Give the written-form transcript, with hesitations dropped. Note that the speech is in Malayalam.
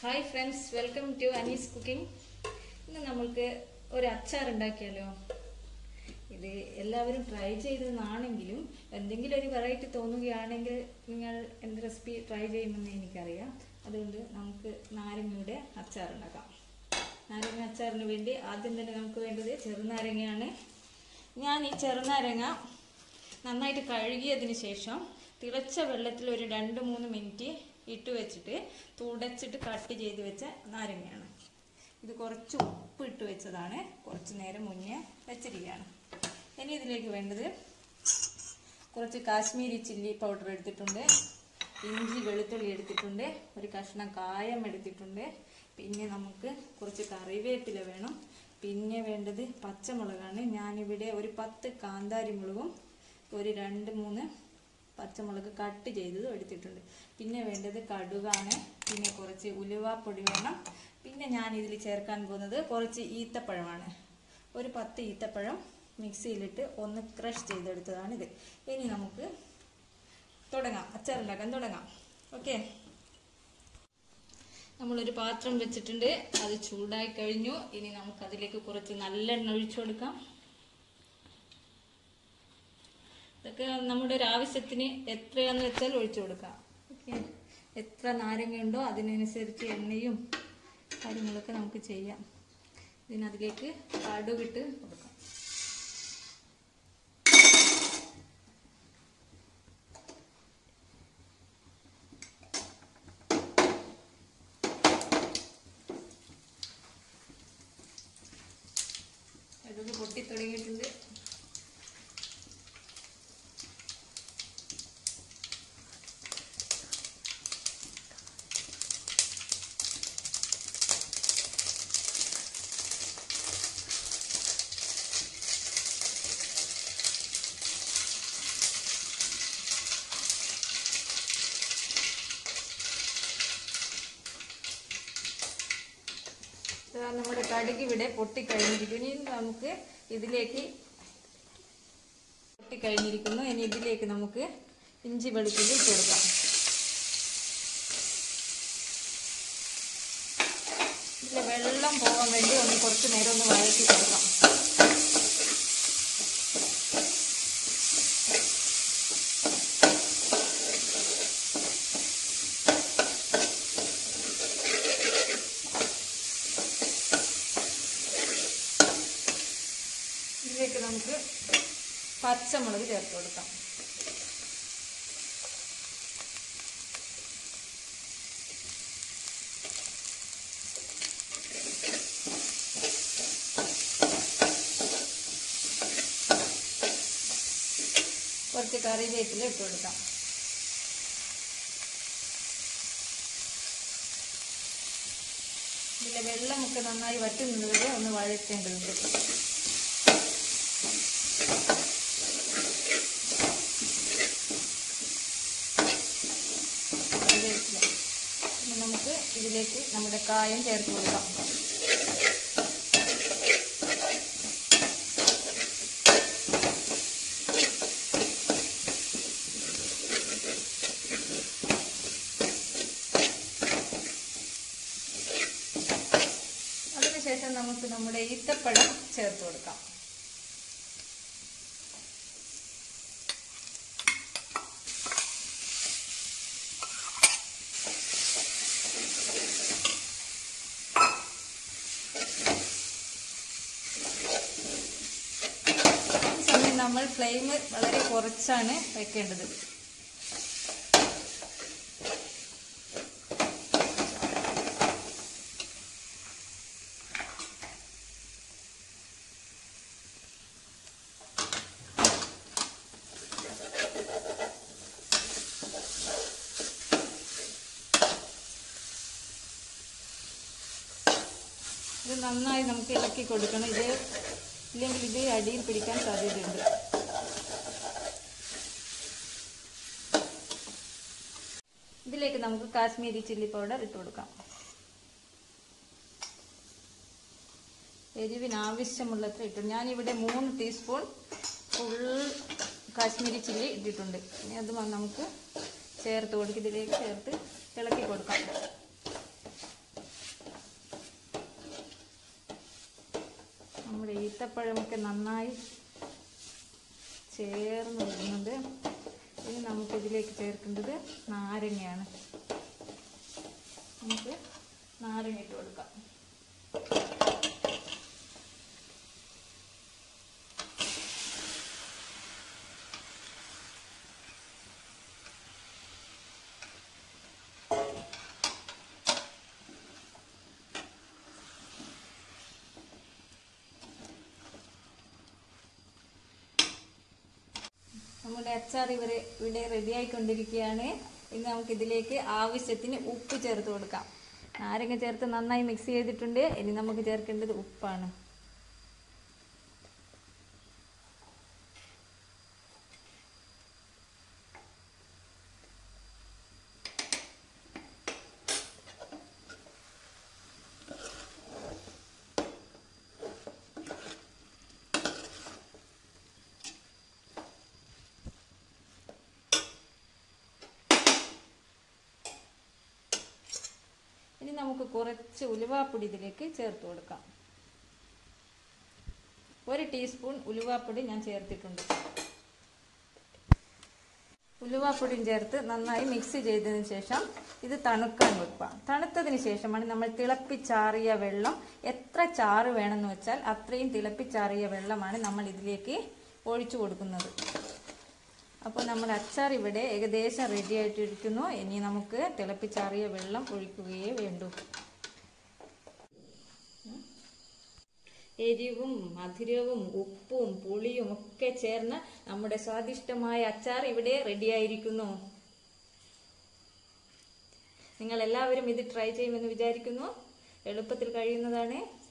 Hi friends, welcome to Anees cooking. ഇന്ന് നമ്മൾക്ക് ഒരു അച്ചാർ ഉണ്ടാക്കിയാലോ? ഇത് എല്ലാവരും ട്രൈ ചെയ്തതാണെങ്കിലും എന്തെങ്കിലും ഒരു വെറൈറ്റി തോന്നുകയാണെങ്കിൽ നിങ്ങൾ എന്ത് റെസിപ്പി ട്രൈ ചെയ്യുമെന്ന് എനിക്കറിയാം. അതുകൊണ്ട് നമുക്ക് നാരങ്ങയുടെ അച്ചാർ ഉണ്ടാക്കാം. നാരങ്ങ അച്ചാറിന് വേണ്ടി ആദ്യം തന്നെ നമുക്ക് വേണ്ടത് ചെറുനാരങ്ങയാണ്. ഞാൻ ഈ ചെറുനാരങ്ങ നന്നായിട്ട് കഴുകിയതിന് ശേഷം തിളച്ച വെള്ളത്തിൽ ഒരു 2-3 മിനിറ്റ് ഇട്ട് വെച്ചിട്ട് തുടച്ചിട്ട് കട്ട് ചെയ്ത് വെച്ച നാരങ്ങയാണ്. ഇത് കുറച്ച് ഉപ്പ് ഇട്ട് വെച്ചതാണ്, കുറച്ച് നേരം മുന്നേ വെച്ചിരിക്കുകയാണ്. ഇനി ഇതിലേക്ക് വേണ്ടത് കുറച്ച് കാശ്മീരി ചില്ലി പൗഡർ എടുത്തിട്ടുണ്ട്, ഇഞ്ചി വെളുത്തുള്ളി എടുത്തിട്ടുണ്ട്, ഒരു കഷ്ണം കായം എടുത്തിട്ടുണ്ട്, പിന്നെ നമുക്ക് കുറച്ച് കറിവേപ്പില വേണം, പിന്നെ വേണ്ടത് പച്ചമുളകാണ്. ഞാനിവിടെ ഒരു 10 കാന്താരി മുളകും ഒരു 2-3 പച്ചമുളക് കട്ട് ചെയ്തത് എടുത്തിട്ടുണ്ട്. പിന്നെ വേണ്ടത് കടുകാണ്, പിന്നെ കുറച്ച് ഉലുവാപ്പൊടി വേണം, പിന്നെ ഞാൻ ഇതിൽ ചേർക്കാൻ പോകുന്നത് കുറച്ച് ഈത്തപ്പഴമാണ്. ഒരു 10 ഈത്തപ്പഴം മിക്സിയിലിട്ട് ഒന്ന് ക്രഷ് ചെയ്തെടുത്തതാണ് ഇത്. ഇനി നമുക്ക് തുടങ്ങാം, അച്ചാർ ഉണ്ടാക്കാൻ തുടങ്ങാം. ഓക്കെ, നമ്മളൊരു പാത്രം വെച്ചിട്ടുണ്ട്, അത് ചൂടായി കഴിഞ്ഞു. ഇനി നമുക്ക് അതിലേക്ക് കുറച്ച് നല്ലെണ്ണ ഒഴിച്ചു കൊടുക്കാം. ഇതൊക്കെ നമ്മുടെ ഒരു ആവശ്യത്തിന് എത്രയാണെന്ന് വെച്ചാൽ ഒഴിച്ചു കൊടുക്കാം. ഓക്കെ, എത്ര നാരങ്ങയുണ്ടോ അതിനനുസരിച്ച് എണ്ണയും കാര്യങ്ങളൊക്കെ നമുക്ക് ചെയ്യാം. ഇതിനതിലേക്ക് കടുകിട്ട് കൊടുക്കാം. കടുക് പൊട്ടി തുടങ്ങിയിട്ടുണ്ട്. നമ്മുടെ കടുക് ഇവിടെ പൊട്ടിക്കഴിഞ്ഞിരിക്കുന്നു. ഇനി നമുക്ക് ഇതിലേക്ക് പൊട്ടിക്കഴിഞ്ഞിരിക്കുന്നു. ഇനി ഇതിലേക്ക് നമുക്ക് ഇഞ്ചി വെളുത്തുള്ളി ഇട്ട് കൊടുക്കാം. ഇതിലെ വെള്ളം പോകാൻ വേണ്ടി കുറച്ച് നേരം ഒന്ന് വഴറ്റി കൊടുക്കാം. ഇതിലേക്ക് നമുക്ക് പച്ചമുളക് ചേർത്ത് കൊടുക്കാം. കുറച്ച് കറിവേപ്പില ഇട്ട് കൊടുക്കാം. ഇതിലെ വെള്ളമൊക്കെ നന്നായി വറ്റുന്നത് വരെ ഒന്ന് വഴറ്റേണ്ടതുണ്ട്. ഇനി നമുക്ക് ഇതിലേക്ക് നമ്മുടെ കായം ചേർത്ത് കൊടുക്കാം. അതിനുശേഷം നമുക്ക് നമ്മുടെ ഈത്തപ്പഴം ചേർത്ത് കൊടുക്കാം. നമ്മൾ ഫ്ലെയിം വളരെ കുറച്ചാണ് വെക്കേണ്ടത്. ഇത് നന്നായി നമുക്ക് ഇളക്കി കൊടുക്കണം. ഇല്ലെങ്കിൽ ഇത് അടിയിൽ പിടിക്കാൻ സാധ്യതയുണ്ട്. ഇതിലേക്ക് നമുക്ക് കാശ്മീരി ചില്ലി പൗഡർ ഇട്ട് കൊടുക്കാം. എരിവിന് ആവശ്യമുള്ളത്ര ഇട്ടു. ഞാനിവിടെ 3 ടീസ്പൂൺ ഫുൾ കാശ്മീരി ചില്ലി ഇട്ടിട്ടുണ്ട്. ഇനി അത് നമുക്ക് ചേർത്ത് കൊടുക്കും. ഇതിലേക്ക് ചേർത്ത് ഇളക്കി കൊടുക്കാം. ഈത്തപ്പഴമൊക്കെ നന്നായി ചേർന്ന് വരുന്നുണ്ട്. ഇനി നമുക്കിതിലേക്ക് ചേർക്കേണ്ടത് നാരങ്ങയാണ്. നമുക്ക് നാരങ്ങ ഇട്ട് കൊടുക്കാം. നമ്മുടെ അച്ചാർ ഇവിടെ റെഡി ആയിക്കൊണ്ടിരിക്കുകയാണ്. ഇനി നമുക്ക് ഇതിലേക്ക് ആവശ്യത്തിന് ഉപ്പ് ചേർത്ത് കൊടുക്കാം. നാരങ്ങ ചേർത്ത് നന്നായി മിക്സ് ചെയ്തിട്ടുണ്ട്. ഇനി നമുക്ക് ചേർക്കേണ്ടത് ഉപ്പാണ്. ഇനി നമുക്ക് കുറച്ച് ഉലുവാപ്പൊടി ഇതിലേക്ക് ചേർത്ത് കൊടുക്കാം. 1 ടീസ്പൂൺ ഉലുവാപ്പൊടി ഞാൻ ചേർത്തിട്ടുണ്ട്. ഉലുവാപ്പൊടിയും ചേർത്ത് നന്നായി മിക്സ് ചെയ്തതിന് ശേഷം ഇത് തണുക്കാൻ വെക്കാം. തണുത്തതിന് ശേഷമാണ് നമ്മൾ തിളപ്പിച്ചാറിയ വെള്ളം, എത്ര ചാറ് വേണമെന്ന് വെച്ചാൽ അത്രയും തിളപ്പിച്ചാറിയ വെള്ളമാണ് നമ്മൾ ഇതിലേക്ക് ഒഴിച്ചു കൊടുക്കുന്നത്. അപ്പോൾ നമ്മുടെ അച്ചാർ ഇവിടെ ഏകദേശം റെഡി ആയിട്ടിരിക്കുന്നു. ഇനി നമുക്ക് തിളപ്പിച്ചാറിയ വെള്ളം ഒഴിക്കുകയേ വേണ്ടൂ. എരിവും മധുരവും ഉപ്പും പുളിയും ഒക്കെ ചേർന്ന് നമ്മുടെ സ്വാദിഷ്ടമായ അച്ചാർ ഇവിടെ റെഡിയായിരിക്കുന്നു. നിങ്ങൾ എല്ലാവരും ഇത് ട്രൈ ചെയ്യുമെന്ന് വിചാരിക്കുന്നു. എളുപ്പത്തിൽ കഴിയുന്നതാണ്.